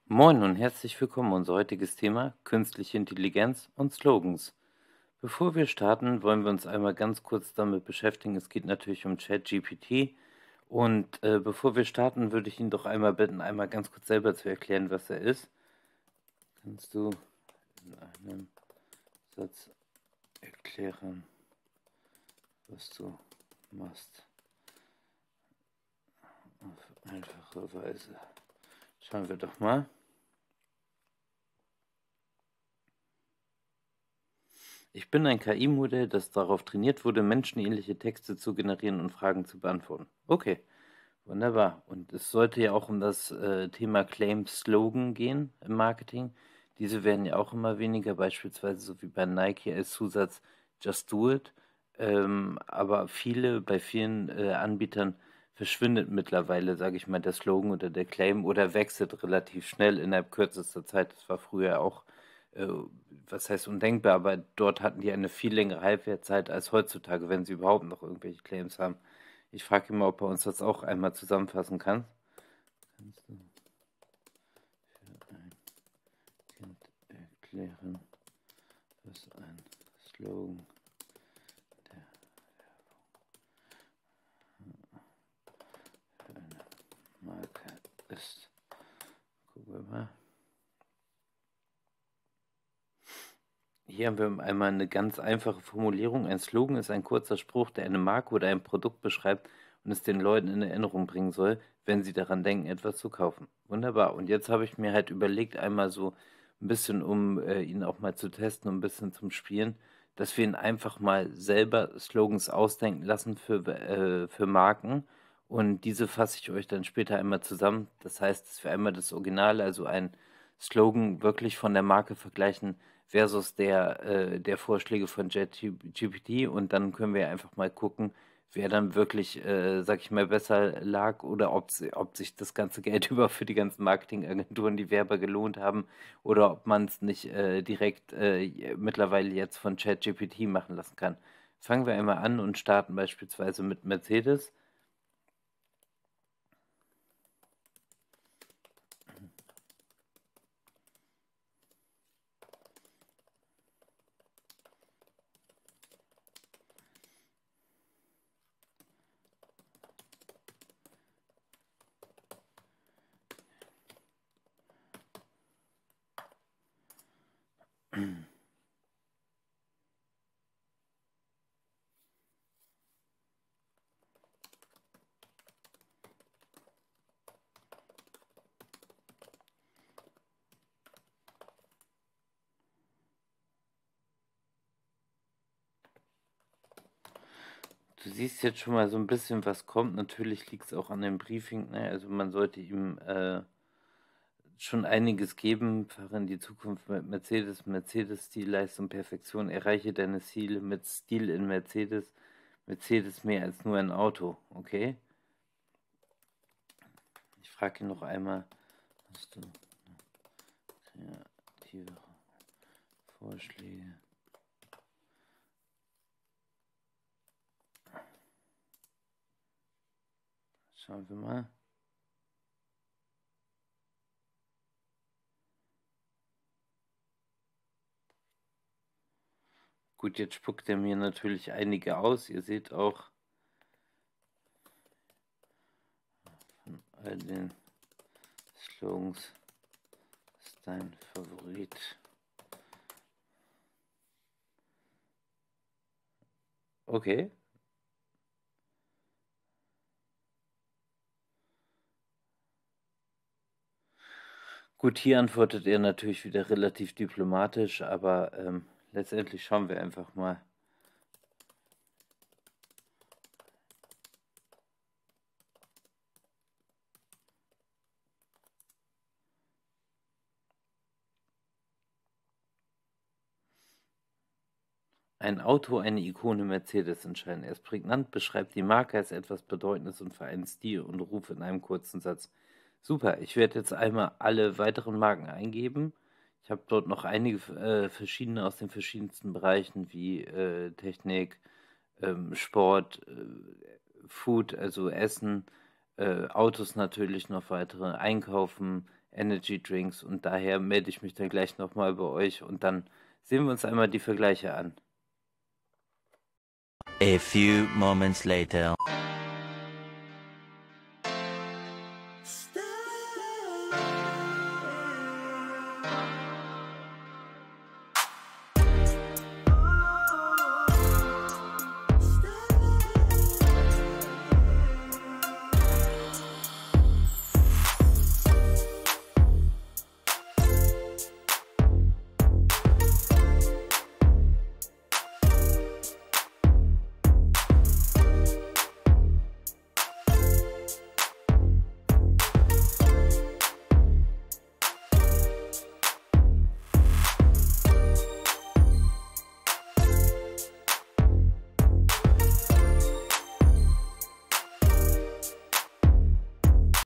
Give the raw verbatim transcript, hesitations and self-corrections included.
Moin und herzlich willkommen. Unser heutiges Thema: Künstliche Intelligenz und Slogans. Bevor wir starten, wollen wir uns einmal ganz kurz damit beschäftigen. Es geht natürlich um ChatGPT. Und äh, bevor wir starten, würde ich ihn doch einmal bitten, einmal ganz kurz selber zu erklären, was er ist. Kannst du in einem Satz erklären, was du machst? Auf einfache Weise. Schauen wir doch mal. Ich bin ein K I-Modell, das darauf trainiert wurde, menschenähnliche Texte zu generieren und Fragen zu beantworten. Okay, wunderbar. Und es sollte ja auch um das äh, Thema Claim Slogan gehen im Marketing. Diese werden ja auch immer weniger, beispielsweise so wie bei Nike als Zusatz Just Do It. Ähm, aber viele, bei vielen äh, Anbietern verschwindet mittlerweile, sage ich mal, der Slogan oder der Claim oder wechselt relativ schnell innerhalb kürzester Zeit. Das war früher auch äh, was heißt undenkbar, aber dort hatten die eine viel längere Halbwertszeit als heutzutage, wenn sie überhaupt noch irgendwelche Claims haben. Ich frage ihn mal, ob er uns das auch einmal zusammenfassen kann. Kannst du für ein Kind erklären, was ein Slogan der für eine Marke ist? Gucken wir mal. Hier haben wir einmal eine ganz einfache Formulierung. Ein Slogan ist ein kurzer Spruch, der eine Marke oder ein Produkt beschreibt und es den Leuten in Erinnerung bringen soll, wenn sie daran denken, etwas zu kaufen. Wunderbar. Und jetzt habe ich mir halt überlegt, einmal so ein bisschen, um äh, ihn auch mal zu testen und ein bisschen zum Spielen, dass wir ihn einfach mal selber Slogans ausdenken lassen für, äh, für Marken. Und diese fasse ich euch dann später einmal zusammen. Das heißt, dass wir einmal das Original, also ein Slogan wirklich von der Marke vergleichen versus der, äh, der Vorschläge von ChatGPT, und dann können wir einfach mal gucken, wer dann wirklich, äh, sag ich mal, besser lag oder ob, sie, ob sich das ganze Geld über für die ganzen Marketingagenturen, die Werber gelohnt haben, oder ob man es nicht äh, direkt äh, mittlerweile jetzt von ChatGPT machen lassen kann. Fangen wir einmal an und starten beispielsweise mit Mercedes. Du siehst jetzt schon mal so ein bisschen, was kommt. Natürlich liegt es auch an dem Briefing, ne? Also man sollte ihm äh, schon einiges geben. Fahre in die Zukunft mit Mercedes. Mercedes, Stilleistung, Perfektion. Erreiche deine Ziele mit Stil in Mercedes. Mercedes mehr als nur ein Auto, okay? Ich frage ihn noch einmal, hast du kreative Vorschläge? Schauen wir mal. Gut, jetzt spuckt er mir natürlich einige aus. Ihr seht auch von all den Slogans ist dein Favorit. Okay. Gut, hier antwortet er natürlich wieder relativ diplomatisch, aber ähm, letztendlich schauen wir einfach mal. Ein Auto, eine Ikone, Mercedes entscheiden. Er ist prägnant, beschreibt die Marke als etwas Bedeutendes und vereint Stil und Ruf in einem kurzen Satz. Super, ich werde jetzt einmal alle weiteren Marken eingeben. Ich habe dort noch einige äh, verschiedene aus den verschiedensten Bereichen wie äh, Technik, ähm, Sport, äh, Food, also Essen, äh, Autos natürlich noch weitere, Einkaufen, Energy Drinks und daher melde ich mich dann gleich nochmal bei euch und dann sehen wir uns einmal die Vergleiche an. A few moments later.